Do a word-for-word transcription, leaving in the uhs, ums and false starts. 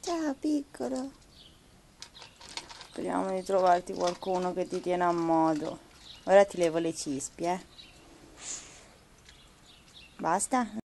Ciao piccolo. Speriamo di trovarti qualcuno che ti tiene a modo. Ora ti levo le cispie, eh. Basta?